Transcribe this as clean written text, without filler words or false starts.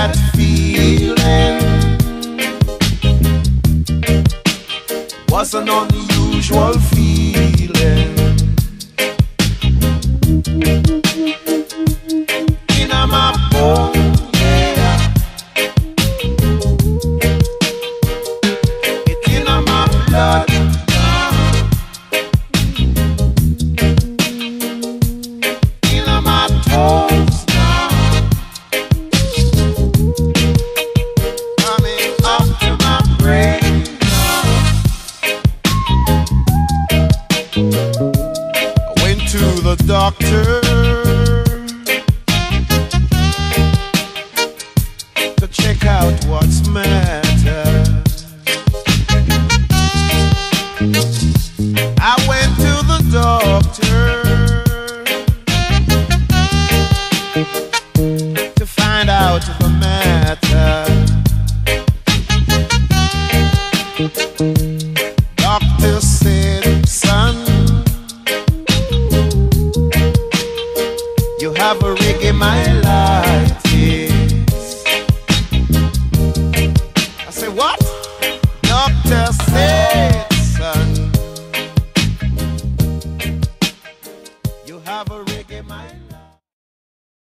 that feeling was an unusual feeling. In my bones, yeah. It's in my blood. In my toes now. Coming up to my brain now. I went to the doctor to check out what's mad.